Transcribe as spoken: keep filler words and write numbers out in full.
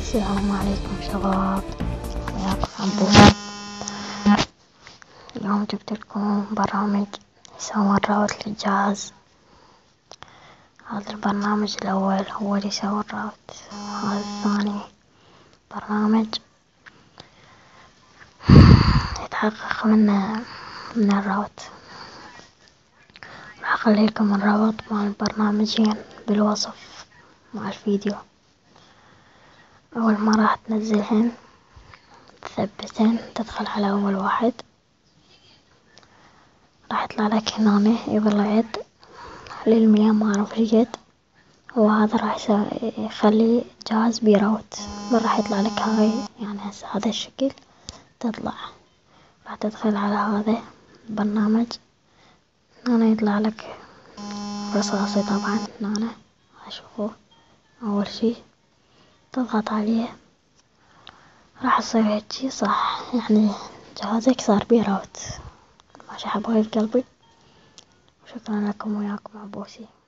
السلام عليكم شباب، وياكم عبود. اليوم جبت لكم برامج يسوون راوت للجهاز. هذا البرنامج الأول هو اللي يسوي الراوت. هذا الثاني برنامج يتحقق من من الراوت. راح أخلي لكم الرابط مع البرنامجين بالوصف مع الفيديو. أول ما راح تنزلهن تثبتهن، تدخل على أول واحد، راح يطلع لك هنا يقول عد للمية ما أعرف قد، وهذا راح يخلي جهاز بيراوت. ما راح يطلع لك هاي يعني هسه هذا الشكل تطلع. راح تدخل على هذا البرنامج، هنا يطلع لك رصاصي طبعا. هنا أشوفه أول شي تضغط عليه راح يصير هيجي صح، يعني جهازك صار بيراوت. ماشي حبايب قلبي، شكرا لكم وياكم عبوسي.